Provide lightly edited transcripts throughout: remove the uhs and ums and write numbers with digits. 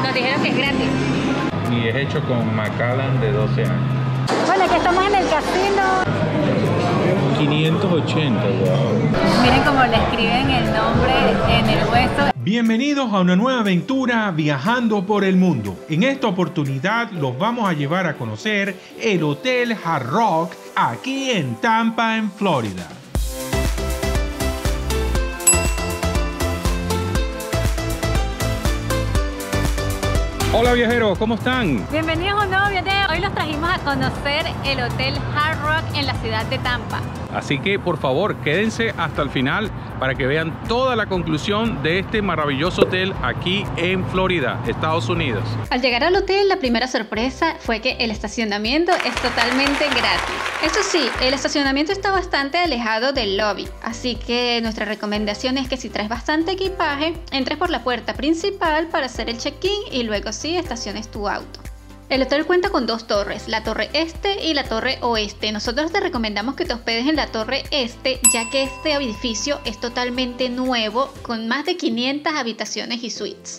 Nos dijeron que es gratis. Y es hecho con Macallan de 12 años. Bueno, aquí estamos en el casino. 580, wow. Miren cómo le escriben el nombre en el hueso. Bienvenidos a una nueva aventura viajando por el mundo. En esta oportunidad los vamos a llevar a conocer el Hotel Hard Rock aquí en Tampa, en Florida. Hola viajeros, ¿cómo están? Bienvenidos a un nuevo video. Hoy los trajimos a conocer el Hotel Hard Rock en la ciudad de Tampa. Así que por favor quédense hasta el final para que vean toda la conclusión de este maravilloso hotel aquí en Florida, Estados Unidos. Al llegar al hotel, la primera sorpresa fue que el estacionamiento es totalmente gratis. Eso sí, el estacionamiento está bastante alejado del lobby, así que nuestra recomendación es que si traes bastante equipaje, entres por la puerta principal para hacer el check-in y luego sí estaciones tu auto. El hotel cuenta con dos torres, la torre este y la torre oeste. Nosotros te recomendamos que te hospedes en la torre este, ya que este edificio es totalmente nuevo, con más de 500 habitaciones y suites.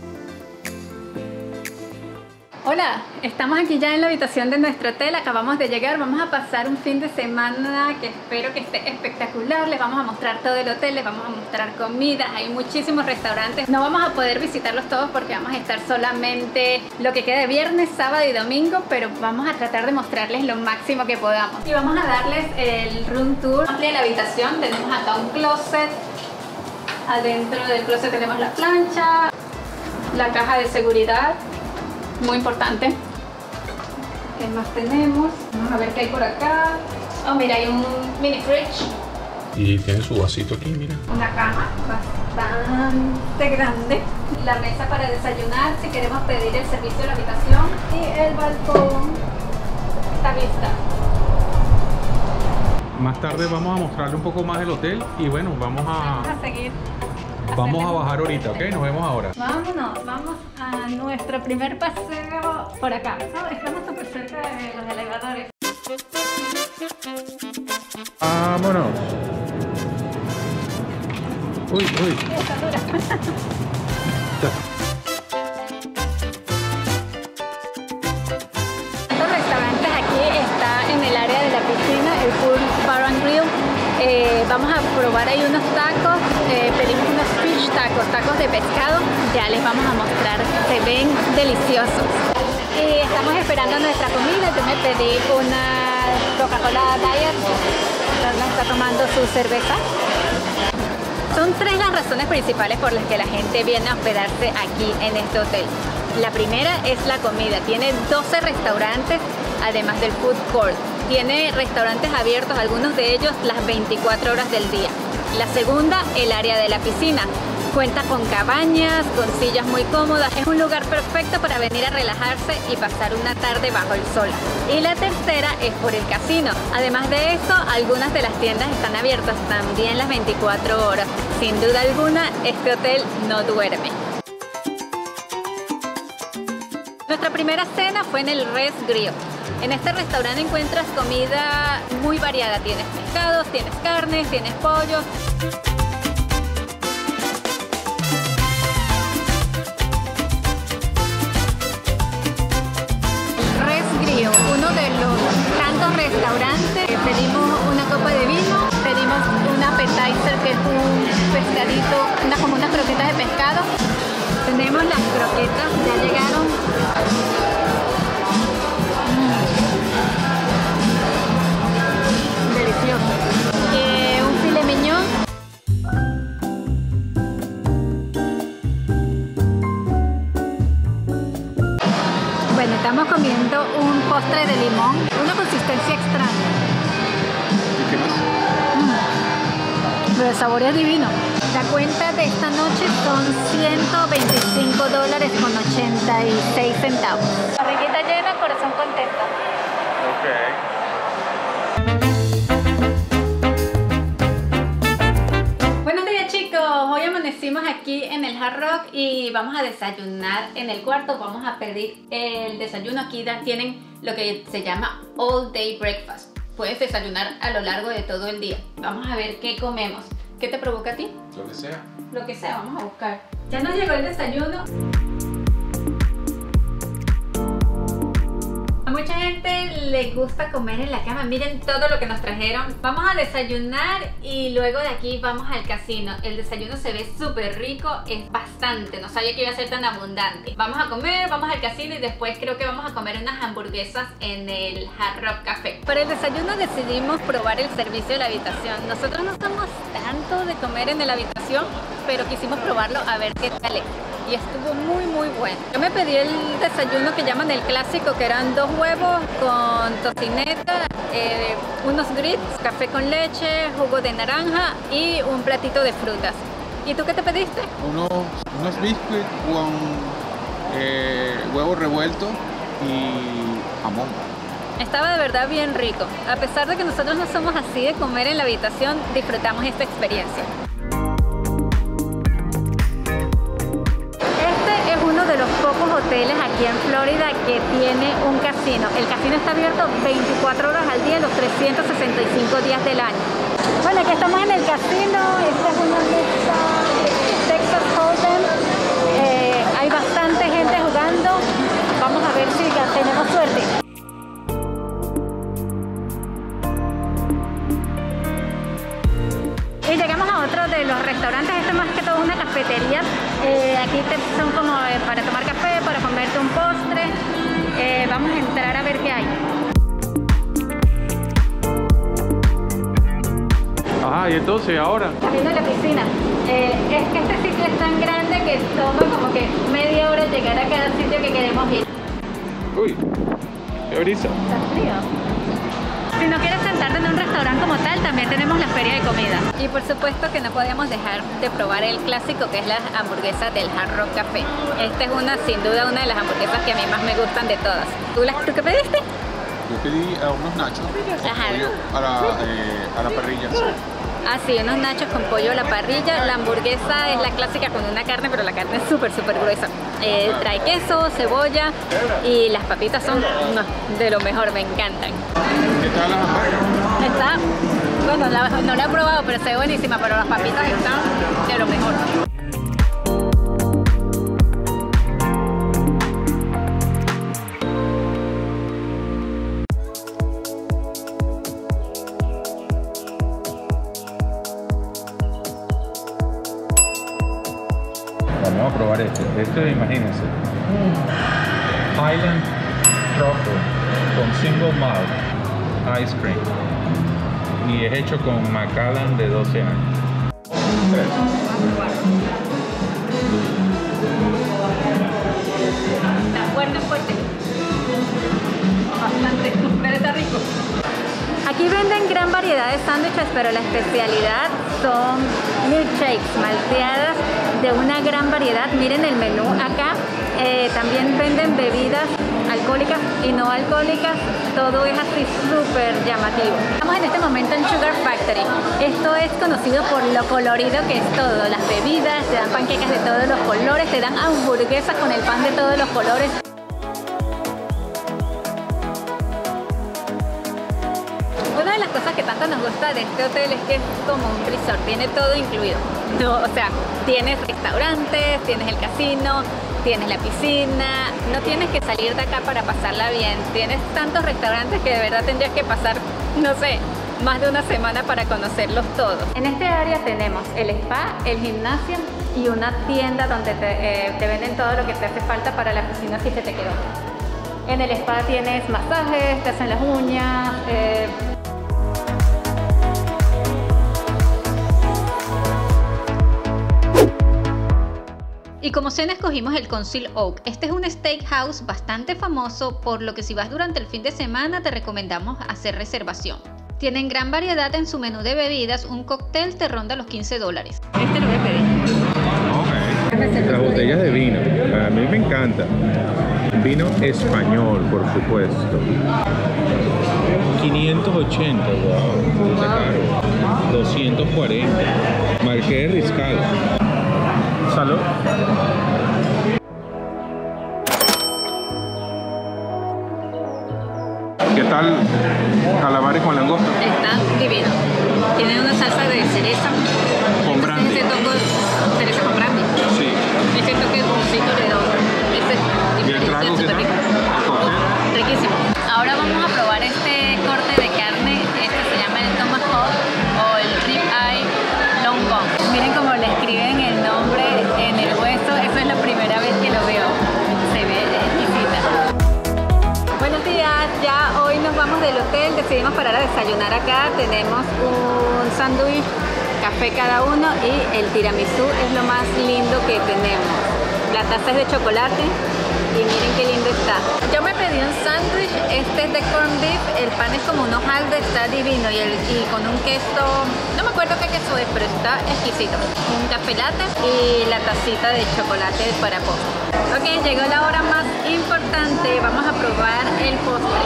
Hola, estamos aquí ya en la habitación de nuestro hotel, acabamos de llegar, vamos a pasar un fin de semana que espero que esté espectacular. Les vamos a mostrar todo el hotel, les vamos a mostrar comidas, hay muchísimos restaurantes. No vamos a poder visitarlos todos porque vamos a estar solamente lo que queda de viernes, sábado y domingo, pero vamos a tratar de mostrarles lo máximo que podamos. Y vamos a darles el room tour. Amplia la habitación, tenemos acá un closet, adentro del closet tenemos la plancha, la caja de seguridad. Muy importante. ¿Qué más tenemos? Vamos a ver qué hay por acá. Oh, mira, hay un mini fridge. Y tiene su vasito aquí, mira. Una cama bastante grande. La mesa para desayunar si queremos pedir el servicio de la habitación. Y el balcón está vista. Más tarde vamos a mostrarle un poco más del hotel y bueno, vamos a seguir. Vamos a bajar ahorita, ¿ok? Nos vemos ahora. Vámonos, vamos a nuestro primer paseo por acá. Oh, estamos súper cerca de los elevadores. Vámonos. Uy, uy. Está dura. Estos restaurantes aquí está en el área de la piscina, el Pool Bar and Grill. Vamos a probar ahí unos tacos, pedimos unos fish tacos, tacos de pescado, ya les vamos a mostrar, se ven deliciosos. Y estamos esperando nuestra comida, yo me pedí una Coca-Cola Diet, Carla está tomando su cerveza. Son tres las razones principales por las que la gente viene a hospedarse aquí en este hotel. La primera es la comida, tiene 12 restaurantes además del food court. Tiene restaurantes abiertos, algunos de ellos las 24 horas del día. La segunda, el área de la piscina. Cuenta con cabañas, con sillas muy cómodas. Es un lugar perfecto para venir a relajarse y pasar una tarde bajo el sol. Y la tercera es por el casino. Además de eso, algunas de las tiendas están abiertas también las 24 horas. Sin duda alguna, este hotel no duerme. Nuestra primera cena fue en el Res Grill. En este restaurante encuentras comida muy variada. Tienes pescados, tienes carnes, tienes pollo. Res Grill, uno de los tantos restaurantes. Pedimos una copa de vino, pedimos un appetizer que es un pescadito, como unas croquetas de pescado. Tenemos las croquetas, ya llegaron. Delicioso. Un filet mignon. Bueno, estamos comiendo un postre de limón, una consistencia extraña. ¿Y qué más? Pero el sabor es divino. La cuenta de esta noche son $125 con 86 centavos. Barriguita llena, corazón contento. Buenos días chicos, hoy amanecimos aquí en el Hard Rock y vamos a desayunar en el cuarto. Vamos a pedir el desayuno. Aquí tienen lo que se llama All Day Breakfast. Puedes desayunar a lo largo de todo el día. Vamos a ver qué comemos. ¿Qué te provoca a ti? Lo que sea. Lo que sea, vamos a buscar. Ya nos llegó el desayuno. les gusta comer en la cama. Miren todo lo que nos trajeron. Vamos a desayunar y luego de aquí vamos al casino. El desayuno se ve súper rico, es bastante. No sabía que iba a ser tan abundante. Vamos a comer, vamos al casino y después creo que vamos a comer unas hamburguesas en el Hard Rock Café. Para el desayuno decidimos probar el servicio de la habitación. Nosotros no somos tanto de comer en la habitación, pero quisimos probarlo a ver qué tal es. Y estuvo muy bueno. Yo me pedí el desayuno que llaman el clásico, que eran 2 huevos con tocineta, unos grits, café con leche, jugo de naranja y un platito de frutas. ¿Y tú qué te pediste? Unos biscuits con huevo revuelto y jamón. Estaba de verdad bien rico. A pesar de que nosotros no somos así de comer en la habitación, disfrutamos esta experiencia. De los pocos hoteles aquí en Florida que tiene un casino. El casino está abierto 24 horas al día, los 365 días del año. Bueno, aquí estamos en el casino. Esta es una mesa Texas Hold'em. Hay bastante gente jugando. Vamos a ver si ya tenemos suerte. Y llegamos a otro de los restaurantes. Este más que todo una cafetería. Aquí son como para tomar café, para comerte un postre. Vamos a entrar a ver qué hay. Ajá, y entonces ahora. Viendo la piscina. Es que este sitio es tan grande que toma como que media hora llegar a cada sitio que queremos ir. Uy, qué brisa. Está frío. Si no quieres sentarte en un restaurante como tal, también tenemos la feria de comida. Y por supuesto que no podíamos dejar de probar el clásico, que es la hamburguesa del Hard Rock Café. Esta es sin duda una de las hamburguesas que a mí más me gustan de todas. ¿Tú qué pediste? Yo pedí unos nachos Ajá. pollo a la parrilla. Ah, sí, unos nachos con pollo a la parrilla. La hamburguesa es la clásica con una carne, pero la carne es súper gruesa. Trae queso, cebolla y las papitas son de lo mejor, me encantan. ¿Qué tal las hamburguesas? Bueno, no la he probado, pero se ve buenísima, pero las papitas están de lo mejor. Vamos a probar este imagínense. Highland Truffle con single malt ice cream. Y es hecho con Macallan de 12 años. Está fuerte. Bastante, pero está rico. Aquí venden gran variedad de sándwiches, pero la especialidad son milkshakes malteadas de una gran variedad. Miren el menú acá. También venden bebidas alcohólicas y no alcohólicas. Todo es así súper llamativo. Estamos en este momento en Sugar Factory. Esto es conocido por lo colorido que es todo. Las bebidas, te dan panquecas de todos los colores, te dan hamburguesas con el pan de todos los colores. Una de las cosas que tanto nos gusta de este hotel es que es como un resort, tiene todo incluido. No, o sea, tienes restaurantes, tienes el casino, tienes la piscina, no tienes que salir de acá para pasarla bien. Tienes tantos restaurantes que de verdad tendrías que pasar, no sé, más de una semana para conocerlos todos. En este área tenemos el spa, el gimnasio y una tienda donde te venden todo lo que te hace falta para la piscina si se te quedó. En el spa tienes masajes, te hacen las uñas, y como cena escogimos el Council Oak. Este es un steakhouse bastante famoso, por lo que si vas durante el fin de semana te recomendamos hacer reservación. Tienen gran variedad en su menú de bebidas, un cóctel te ronda los $15. Este lo voy a pedir. Ok. Las botellas de vino, a mí me encanta. Vino español, por supuesto. 580, wow, caro. 240. Marqués de Riscal. Salud. ¿Qué tal calamares con langosta? Está divino. Tiene una salsa de cereza. Con brandy. Ese toque cereza con brandy. Sí. Ese toque dulcito le da. ¿Y el trago qué tal? ¿El cóctel? Riquísimo. Ahora vamos a probar del hotel decidimos parar a desayunar acá. Tenemos un sándwich, café cada uno y el tiramisú es lo más lindo que tenemos. La taza es de chocolate y miren qué lindo está. Yo me pedí un sándwich, este es de corned beef, el pan es como un hojaldre, está divino y con un queso, no me acuerdo qué queso es, pero está exquisito. Un café latte y la tacita de chocolate para postre. Ok, llegó la hora más importante, vamos a probar el postre.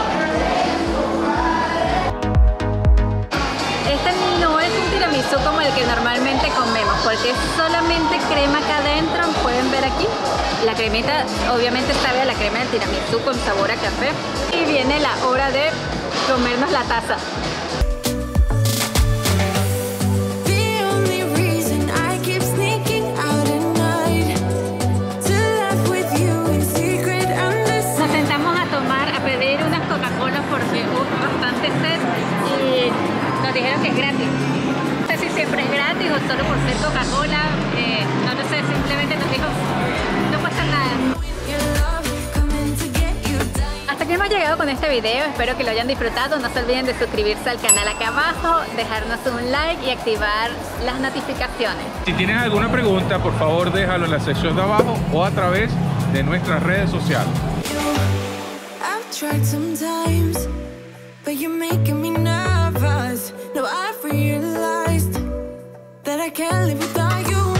Este no es un tiramisú como el que normalmente comemos, porque es solamente crema acá adentro, pueden ver aquí. La cremita obviamente sabe a la crema del tiramisú con sabor a café. Y viene la hora de comernos la taza. Nos sentamos a tomar, a pedir unas Coca-Cola porque bastante sed y nos dijeron que es gratis. No sé si siempre es gratis o solo por ser Coca-Cola, no lo sé, simplemente nos dijo no pasa nada. Hasta aquí hemos llegado con este video, espero que lo hayan disfrutado. No se olviden de suscribirse al canal acá abajo, dejarnos un like y activar las notificaciones. Si tienes alguna pregunta, por favor déjalo en la sección de abajo o a través de nuestras redes sociales. Tried sometimes, but you're making me nervous. No, I've realized that I can't live without